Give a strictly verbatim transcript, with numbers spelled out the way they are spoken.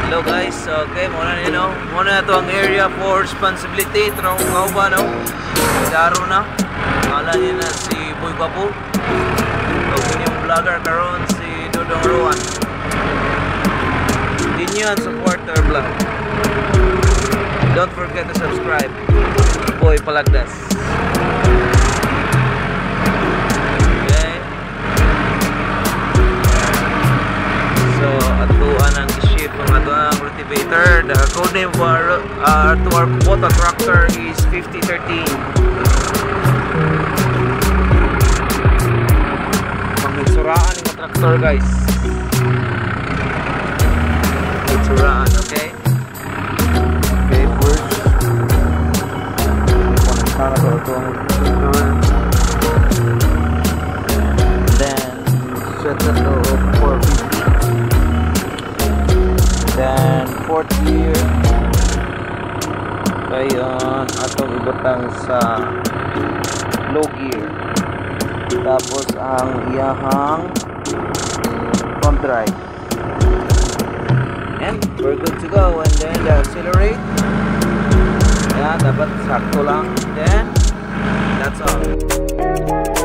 Hello guys, okay, muna nyo no. Muna na ito ang area for responsibility. Ito na kung kauba no. Daro na. Kala nyo na si Boy Papu. Huwag yung vlogger karon si Dodong Ruan. Hindi nyo yan support our vlog. Don't forget to subscribe. Boy Palagdas. Okay. So, atuan ang ship ng atuang cultivator. The code name for uh, to our Kubota tractor is fifty thirteen. Pangitsuraan ng tractor guys. Pangitsuraan, okay? Okay, first. Para to atuang cultivator. Then, set it to four fifty. Then fourth gear ngayon atong ibutang sa low gear, tapos ang iyahang front drive, and we're good to go. And then the accelerate, yeah, dapat sakto lang, then that's all.